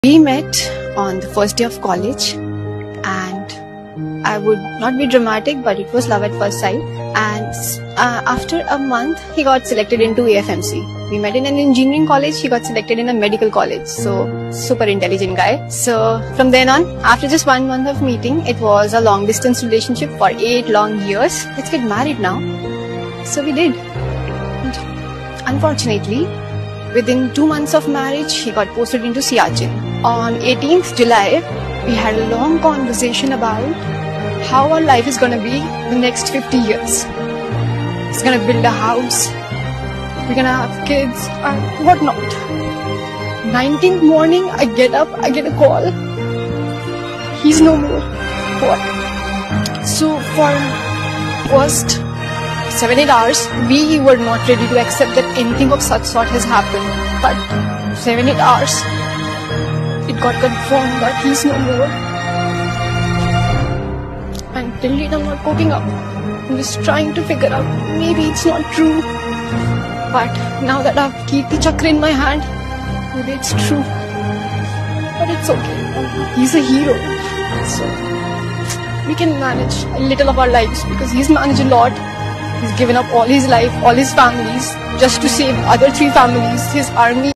We met on the first day of college, and I would not be dramatic, but it was love at first sight. And after a month, he got selected into AFMC. We met in an engineering college, he got selected in a medical college. So, super intelligent guy. So, from then on, after just 1 month of meeting, it was a long distance relationship for 8 long years. Let's get married now. So we did. And unfortunately, within 2 months of marriage, he got posted into Siachen. On 18th July, we had a long conversation about how our life is going to be the next 50 years. He's going to build a house, we're going to have kids and whatnot. 19th morning, I get up, I get a call. He's no more. What? So for first 7-8 hours, we were not ready to accept that anything of such sort has happened. But 7-8 hours, it got confirmed that he's no more. And till date, I'm not coping up. I'm just trying to figure out, maybe it's not true. But now that I have Kirti Chakra in my hand, maybe it's true. But it's okay. He's a hero. So we can manage a little of our lives because he's managed a lot. He's given up all his life, all his families, just to save other 3 families, his army.